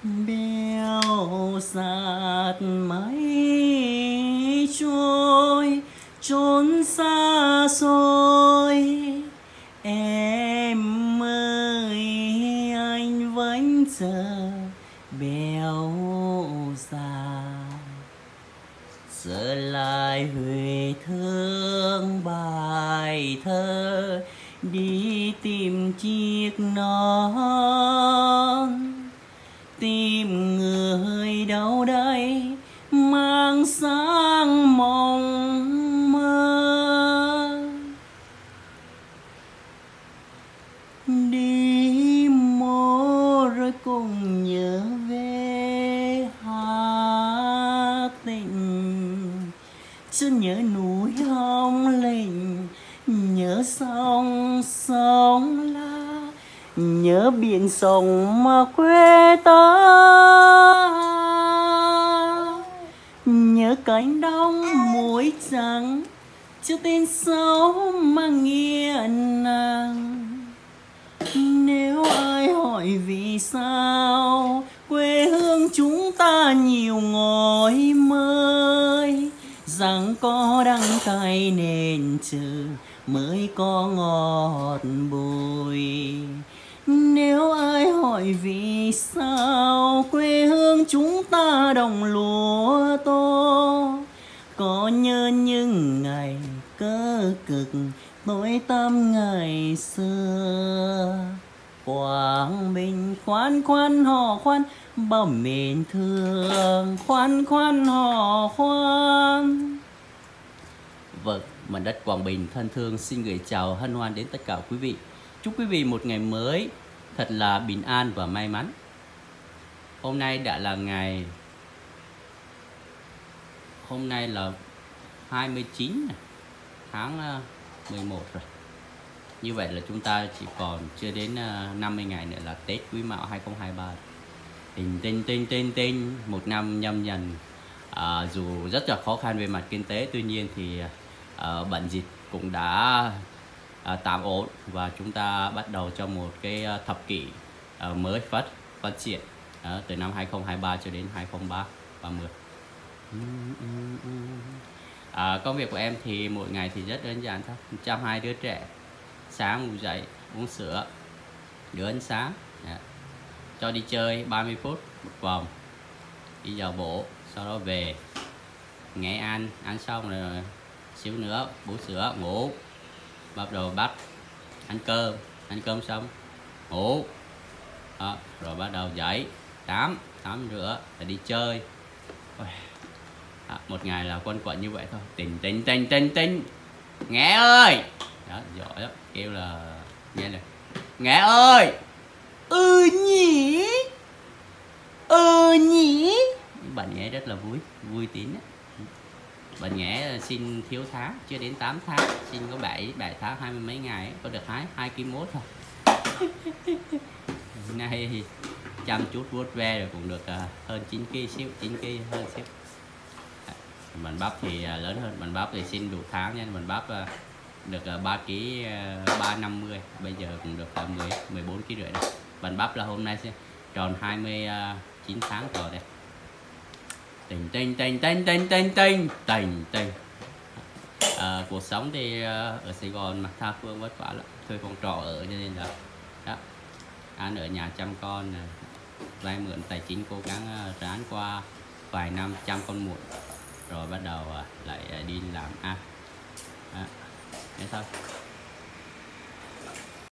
Bèo sạt mây trôi trốn xa xôi, em ơi anh vẫn chờ bèo già. Giờ lại huệ thương bài thơ đi tìm chiếc nón, tìm người đâu đây mang sáng mộng mơ. Đi mô rồi cùng nhớ về hát tình, chứ nhớ núi hồng lình, nhớ sông sông la, nhớ biển sông mà quê ta, nhớ cánh đồng muối trắng chưa tên xấu mà nghĩa nàng. Nếu ai hỏi vì sao quê hương chúng ta nhiều ngói mới, rằng có đắng cay nên trừ mới có ngọt bùi. Nếu ai hỏi vì sao quê hương chúng ta đồng lúa tô, có nhớ những ngày cơ cực tối tăm ngày xưa. Quảng Bình khoan khoan hò khoan bao mến thương, khoan khoan hò khoan. Vâng, mảnh đất Quảng Bình thân thương xin gửi chào hân hoan đến tất cả quý vị. Chúc quý vị một ngày mới thật là bình an và may mắn. Hôm nay đã là hôm nay là 29 tháng 11 rồi. Như vậy là chúng ta chỉ còn chưa đến 50 ngày nữa là Tết Quý Mão 2023. Tình một năm nhâm dần. Dù rất là khó khăn về mặt kinh tế, tuy nhiên thì bệnh dịch cũng đã tạm ổn và chúng ta bắt đầu trong một cái thập kỷ mới phát triển từ năm 2023 cho đến 2030. Công việc của em thì mỗi ngày thì rất đơn giản thôi, chăm 2 đứa trẻ, sáng ngủ dậy uống sữa, đưa ăn sáng, cho đi chơi 30 phút một vòng, đi dạo bộ, sau đó về nghe ăn xong rồi xíu nữa bú sữa ngủ, bắt đầu ăn cơm xong ngủ, rồi bắt đầu dậy tắm rửa rồi đi chơi. Một ngày là quanh quẩn như vậy thôi. Tình Nghe ơi, đó giỏi lắm, kêu là nghe này, Nghe ơi, nhỉ. Bạn Nghe rất là vui tín. Bạn Nghe xin thiếu tháng, chưa đến 8 tháng, xin có 7 tháng 20 mấy ngày ấy, có được 2 kg mốt thôi. Nay thì chăm chút vuốt ve rồi cũng được hơn 9 kg hơn xíu. Mình bắp thì lớn hơn, mình bắp thì xin đủ tháng nha, mình bắp được 3 kg 350, bây giờ cũng được 14 kg rưỡi rồi. Mình bắp là hôm nay sẽ tròn 29 tháng rồi đây. Tình. Cuộc sống thì ở Sài Gòn mà tha phương vất vả lắm, thuê phòng trọ ở cho nên là đó, anh ở nhà chăm con, vay mượn tài chính, cố gắng ráng qua vài năm chăm con muộn rồi bắt đầu lại đi làm thế thôi.